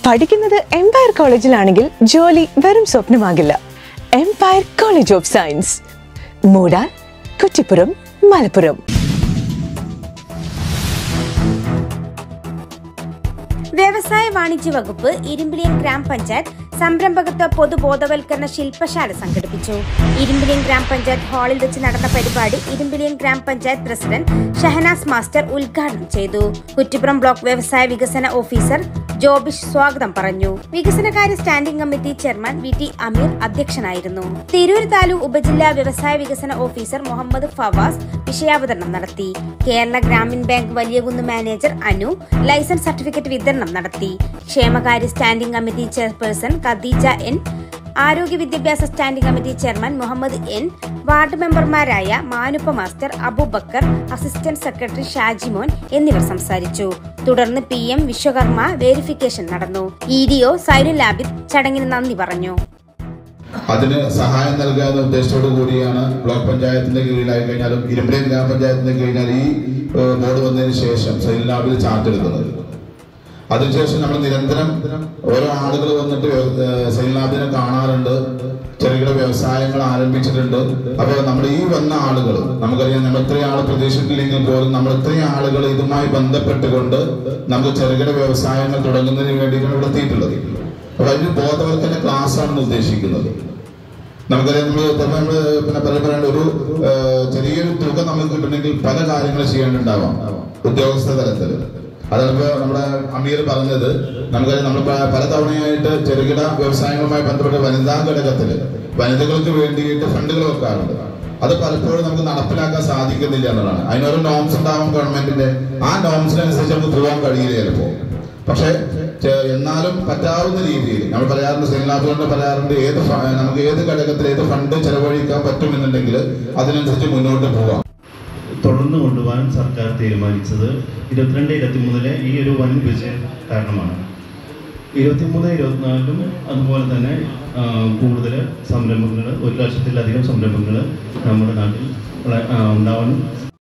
പഠിക്കുന്നത് എംപയർ കോളേജിലാണെങ്കിൽ ജോലി വെറും സ്വപ്നമാകില്ല. Empire College of Science, Moodar, Kuttippuram, Malappuram. വ്യവസായ വാണിജ്യ വകുപ്പ് ഇരുമ്പിളിയം ഗ്രാമപഞ്ചായത്ത് സംരംഭകത്വ പൊതുബോധവൽക്കരണ ശില്പശാല സംഘടിപ്പിച്ചു. ഇരുമ്പിളിയം ഗ്രാമപഞ്ചായത്ത് ഹാളിൽ വെച്ച് നടന്ന പരിപാടി ഇരുമ്പിളിയം ഗ്രാമപഞ്ചായത്ത് പ്രസിഡന്റ് ഷഹനാസ് മാസ്റ്റർ ഉദ്ഘാടനം ചെയ്തു. കുറ്റിപ്പുറം ബ്ലോക്ക് വ്യവസായ വികസന ഓഫീസർ ജോബിഷ് സ്വാഗതം പറഞ്ഞു. വികസനകാര്യ standing committee chairman VT Ameer അധ്യക്ഷനായിരുന്നു. തിരൂർ താലൂക്ക് ഉപജില്ലാ വ്യവസായ വികസന ഓഫീസർ മുഹമ്മദ് ഫവാസ് വിഷയാവതരണം നടത്തി. Kerala Grameen bank Valiyakunnu manager Anu licence certificate വിതരണം നടത്തി. ക്ഷേമകാര്യ standing committee chairperson Khadeeja N, ആരോഗ്യ വിദ്യാഭ്യാസ standing committee chairman Muhammad N, ward മെമ്പർമാരായ Manuppa master, Abubakar, assistant secretary Shajimon എന്നിവർ സംസാരിച്ചു. തുടർന്ന് PM വിശ്വകർമ്മ വെരിഫിക്കേഷൻ നടന്നു. EDO സൈനുൽ ആബിദ് ചടങ്ങിന് നന്ദി പറഞ്ഞു. അതിന് സഹായം നൽകാനുള്ള ഉദ്ദേശത്തോടു കൂടിയാണ് ബ്ലോക്ക് പഞ്ചായത്തിന്റെ കീഴിലായി കഴിഞ്ഞാലും ഇരുമ്പിളിയം ഗ്രാമപഞ്ചായത്തിന്റെ കീഴിൽ ഈ ബോർഡ് വന്നതിന് ശേഷം സൈനുൽ ആബിദ് ചാർട്ട് എടുക്കുന്നത്. അതിനുശേഷം നമ്മൾ നിരന്തരം ഓരോ ആളുകൾ വന്നിട്ട് സൈനുൽ ആബിദിനെ കാണാറുണ്ട്. ചെറുകിട വ്യവസായങ്ങൾ ആരംഭിച്ചിട്ടുണ്ട്. അപ്പോൾ നമ്മൾ ഈ വന്ന ആളുകൾ, നമുക്കറിയാം നമ്മൾ ഇത്രയും ആൾ പ്രതീക്ഷിച്ചില്ലെങ്കിൽ പോലും നമ്മൾ ഇത്രയും ആളുകൾ ഇതുമായി ബന്ധപ്പെട്ടുകൊണ്ട് നമുക്ക് ചെറുകിട വ്യവസായങ്ങൾ തുടങ്ങുന്നതിന് വേണ്ടിയിട്ടാണ് ഇവിടെ എത്തിയിട്ടുള്ളത്. അപ്പൊ അതിന് ബോധവൽക്കരണ ക്ലാസ്സാണ് ഉദ്ദേശിക്കുന്നത്. നമുക്കറിയാം പിന്നെ പറയേണ്ട ഒരു ചെറിയൊരു തുക നമുക്ക് കിട്ടണമെങ്കിൽ പല കാര്യങ്ങൾ ചെയ്യേണ്ടിണ്ടാവാം ഉദ്യോഗസ്ഥ തലത്തിൽ. അതാണ് നമ്മുടെ അമീർ പറഞ്ഞത്. നമുക്കറിയാം നമ്മൾ പലതവണയായിട്ട് ചെറുകിട വ്യവസായങ്ങളുമായി ബന്ധപ്പെട്ട് വനിതാ ഘടകത്തിൽ വനിതകൾക്ക് വേണ്ടിയിട്ട് ഫണ്ടുകൾ വെക്കാറുണ്ട്. അത് പലപ്പോഴും നമുക്ക് നടപ്പിലാക്കാൻ സാധിക്കുന്നില്ല എന്നുള്ളതാണ്. അതിനൊരു നോംസ് ഉണ്ടാവും ഗവൺമെന്റിന്റെ. ആ നോംസിനനുസരിച്ച് നമുക്ക് പോകാൻ കഴിയില്ല ചിലപ്പോൾ. പക്ഷെ എന്നാലും പറ്റാവുന്ന രീതിയിൽ നമ്മൾ പറയാറുണ്ട്, സൈനാബുകൊണ്ട് പറയാറുണ്ട്, നമുക്ക് ഏത് ഘടകത്തിൽ ഏത് ഫണ്ട് ചെലവഴിക്കാൻ പറ്റുമെന്നുണ്ടെങ്കിൽ അതിനനുസരിച്ച് മുന്നോട്ട് പോവാം. തുടർന്ന് കൊണ്ടുപോകാൻ സർക്കാർ തീരുമാനിച്ചത് 22-23 ഈ ഒരു വൻ വിജയം കാരണമാണ്. 23-24 അതുപോലെ തന്നെ കൂടുതൽ സംരംഭങ്ങൾ, 1 ലക്ഷത്തിലധികം സംരംഭങ്ങൾ നമ്മുടെ നാട്ടിൽ ഉണ്ടാവാൻ